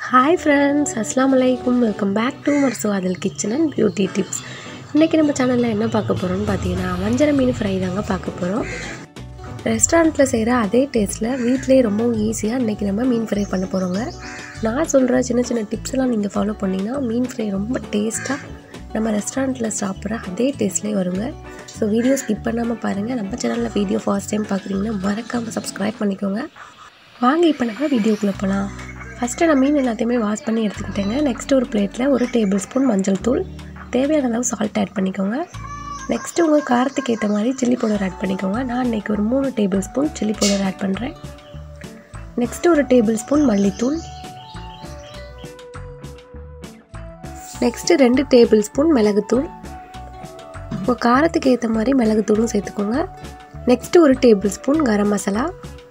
Hi friends, Assalamu alaikum. Welcome back to Marsuadal Kitchen and Beauty Tips. இன்னைக்கு நம்ம சேனல்ல என்ன பார்க்க போறோம்னு பாத்தீங்கன்னா வஞ்சரம் மீன் ஃப்ரை தாங்க பார்க்க போறோம். ரெஸ்டாரன்ட்ல செய்யற அதே டேஸ்ட்ல வீட்லயே ரொம்ப ஈஸியா இன்னைக்கு நம்ம மீன் ஃப்ரை பண்ண போறோங்க. நான் சொல்ற சின்ன சின்ன டிப்ஸ் எல்லாம் நீங்க ஃபாலோ பண்ணீங்கன்னா மீன் ஃப்ரை ரொம்ப டேஸ்டா நம்ம ரெஸ்டாரன்ட்ல சாப்பிடுற அதே டேஸ்ட்லயே வருங்க. சோ வீடியோ ஸ்கிப் பண்ணாம பாருங்க. நம்ம சேனல்ல வீடியோ ஃபர்ஸ்ட் டைம் பார்க்கறீங்கன்னா மறக்காம Subscribe பண்ணிக்கோங்க. வாங்க இப்போ நம்ம வீடியோக்குள்ள போலாம். ஃபர்ஸ்ட் நான் மீன் எல்லாத்தையுமே வாஷ் பண்ணி எடுத்துக்கிட்டேங்க. நெக்ஸ்ட் ஒரு பிளேட்ல 1 டேபிள்ஸ்பூன் மஞ்சள் தூள், தேவையான அளவு சால்ட் ஆட் பண்ணிக்கோங்க. நெக்ஸ்ட் உங்க காரத்துக்கு ஏத்த மாதிரி சில்லி பவுடர் ஆட் பண்ணிக்கோங்க. நான் இன்னைக்கு ஒரு 3 டேபிள்ஸ்பூன் சில்லி பவுடர் ஆட் பண்றேன். நெக்ஸ்ட் ஒரு டேபிள்ஸ்பூன் மல்லித்தூள். நெக்ஸ்ட் 2 டேபிள்ஸ்பூன் மிளகுத்தூள். உங்க காரத்துக்கு ஏத்த மாதிரி மிளகுத்தூளும் சேர்த்துக்கோங்க. நெக்ஸ்ட் ஒரு டேபிள்ஸ்பூன் கரம் மசாலா.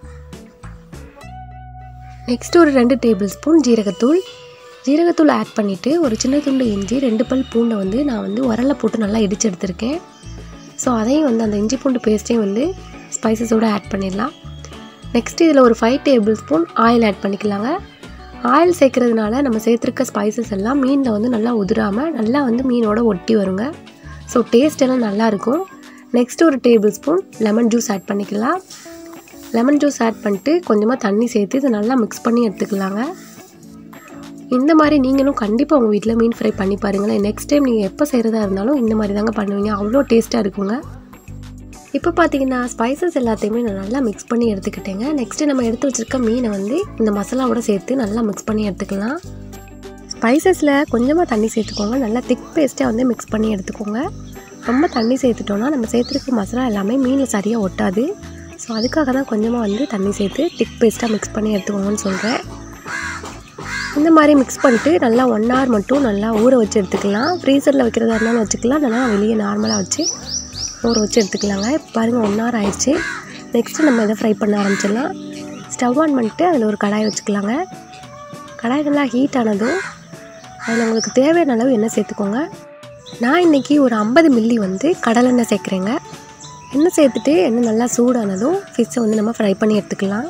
நெக்ஸ்ட் ஒரு 2 டேபிள்ஸ்பூன் ஜீரகத்தூள் ஆட் பண்ணிட்டு ஒரு சின்ன துண்டு இஞ்சி 2 பல் பூண்டை நான் உரல்ல போட்டு நல்லா இடிச்சு எடுத்துர்க்கேன். ஸோ அதையும் அந்த இஞ்சி பூண்டு பேஸ்ட்டையும் ஸ்பைசஸோட ஆட் பண்ணிடலாம். நெக்ஸ்ட் இதில் ஒரு 5 டேபிள்ஸ்பூன் ஆயில் ஆட் பண்ணிக்கலாங்க. ஆயில் சேர்க்கறதுனால நம்ம சேர்த்துருக்க ஸ்பைசஸ் எல்லாம் மீனில் நல்லா உதிராமல் நல்லா மீனோட ஒட்டி வருங்க. ஸோ டேஸ்ட் எல்லாம் நல்லாயிருக்கும். நெக்ஸ்ட் ஒரு டேபிள்ஸ்பூன் லெமன் ஜூஸ் ஆட் பண்ணிக்கலாம். லெமன் ஜூஸ் ஆட் பண்ணிட்டு கொஞ்சமாக தண்ணி சேர்த்து இதை நல்லா மிக்ஸ் பண்ணி எடுத்துக்கலாங்க. இந்த மாதிரி நீங்களும் கண்டிப்பாக உங்கள் வீட்டில் மீன் ஃப்ரை பண்ணி பாருங்களேன். நெக்ஸ்ட் டைம் நீங்கள் எப்போ செய்கிறதா இருந்தாலும் இந்த மாதிரி தாங்க பண்ணுவீங்க. அவ்வளோ டேஸ்ட்டாக இருக்குங்க. இப்போ பார்த்தீங்கன்னா ஸ்பைசஸ் எல்லாத்தையுமே நான் நல்லா மிக்ஸ் பண்ணி எடுத்துக்கிட்டேங்க. நெக்ஸ்ட்டு நம்ம எடுத்து வச்சுருக்க மீனை இந்த மசாலாவோட சேர்த்து நல்லா மிக்ஸ் பண்ணி எடுத்துக்கலாம். ஸ்பைசஸில் கொஞ்சமாக தண்ணி சேர்த்துக்கோங்க. நல்லா திக் பேஸ்ட்டாக மிக்ஸ் பண்ணி எடுத்துக்கோங்க. ரொம்ப தண்ணி சேர்த்துட்டோன்னா நம்ம சேர்த்துருக்க மசாலா எல்லாமே மீனில் சரியாக ஒட்டாது. ஸோ அதுக்காக தான் கொஞ்சமாக தண்ணி சேர்த்து திக் பேஸ்ட்டாக மிக்ஸ் பண்ணி எடுத்துக்கோங்கன்னு சொல்கிறேன். இந்த மாதிரி மிக்ஸ் பண்ணிட்டு நல்லா 1 hour மட்டும் நல்லா ஊற வச்சு எடுத்துக்கலாம். ஃப்ரீசரில் வைக்கிறதா இருந்தாலும் வச்சுக்கலாம், இல்லைனா வெளியே நார்மலாக வச்சு ஊற வச்சு எடுத்துக்கலாங்க. இப்போ பாருங்கள் 1 hour ஆயிடுச்சு. நெக்ஸ்ட்டு நம்ம இதை ஃப்ரை பண்ண ஆரம்பிச்சிடலாம். ஸ்டவ் ஆன் பண்ணிட்டு அதில் ஒரு கடாய் வச்சுக்கலாங்க. கடாய் நல்லா ஹீட் ஆனதும் அதில் உங்களுக்கு தேவையான அளவு எண்ணெய் சேர்த்துக்கோங்க. நான் இன்றைக்கி ஒரு 50 மில்லி கடலெண்ணெய் சேர்க்குறேங்க. எண்ணெய் சேர்த்துட்டு எண்ணெய் நல்லா சூடானதும் ஃபிஷ்ஷை நம்ம ஃப்ரை பண்ணி எடுத்துக்கலாம்.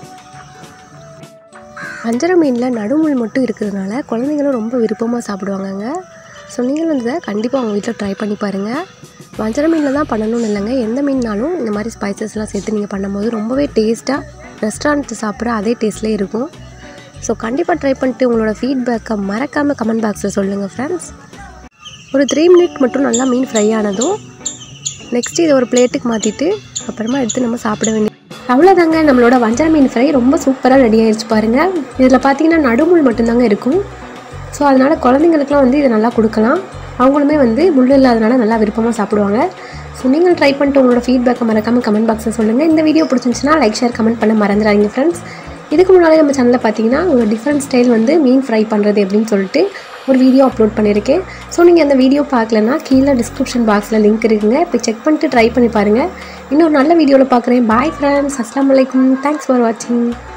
வஞ்சரம் மீனில் நடுமுள் மட்டும் இருக்கிறதுனால குழந்தைங்களும் ரொம்ப விருப்பமாக சாப்பிடுவாங்கங்க. ஸோ நீங்களும் இதை கண்டிப்பாக உங்கள் வீட்டில் ட்ரை பண்ணி பாருங்கள். வஞ்சரம் மீனில் தான் பண்ணணும்னு இல்லைங்க, எந்த மீன்னாலும் இந்த மாதிரி ஸ்பைசஸ்லாம் சேர்த்து நீங்கள் பண்ணும்போது ரொம்பவே டேஸ்ட்டாக ரெஸ்டாரண்ட் சாப்பிட்ற அதே டேஸ்ட்லேயே இருக்கும். ஸோ கண்டிப்பாக ட்ரை பண்ணிட்டு உங்களோட ஃபீட்பேக்கை மறக்காமல் கமெண்ட் பாக்ஸில் சொல்லுங்கள் ஃப்ரெண்ட்ஸ். ஒரு 3 மினிட் மட்டும் நல்லா மீன் ஃப்ரை ஆனதும் நெக்ஸ்ட்டு இதை ஒரு பிளேட்டுக்கு மாற்றிட்டு அப்புறமா எடுத்து நம்ம சாப்பிட வேண்டிய அவ்வளோதாங்க. நம்மளோட வஞ்சரம் மீன் ஃப்ரை ரொம்ப சூப்பராக ரெடி ஆகிடுச்சு பாருங்கள். இதில் பார்த்தீங்கன்னா நடுமுள் மட்டும்தாங்க இருக்கும். ஸோ அதனால் குழந்தைங்களுக்குலாம் இதை நல்லா கொடுக்கலாம். அவங்களுமே முள் இல்லாதனால நல்லா விருப்பமாக சாப்பிடுவாங்க. ஸோ நீங்கள் ட்ரை பண்ணிட்டு உங்களோட ஃபீட்பேக்கை மறக்காமல் கமெண்ட் பாக்ஸில் சொல்லுங்கள். இந்த வீடியோ பிடிச்சிருந்துச்சுன்னா லைக் ஷேர் கமெண்ட் பண்ண மறந்துடாதீங்க ஃப்ரெண்ட்ஸ். இதுக்கு முன்னாலே நம்ம சேனலில் பார்த்தீங்கன்னா ஒரு டிஃப்ரெண்ட் ஸ்டைல் மீன் ஃப்ரை பண்ணுறது எப்படின்னு சொல்லிட்டு ஒரு வீடியோ அப்லோட் பண்ணியிருக்கேன். ஸோ நீங்கள் அந்த வீடியோ பார்க்கலன்னா கீழே டிஸ்கிரிப்ஷன் பாக்ஸில் லிங்க் இருக்குங்க. இப்போ செக் பண்ணிட்டு ட்ரை பண்ணி பாருங்கள். இன்னொரு நல்ல வீடியோவில் பார்க்குறேன். Bye friends. அஸ்ஸலாமு அலைக்கும். தேங்க்ஸ் ஃபார் வாட்சிங்.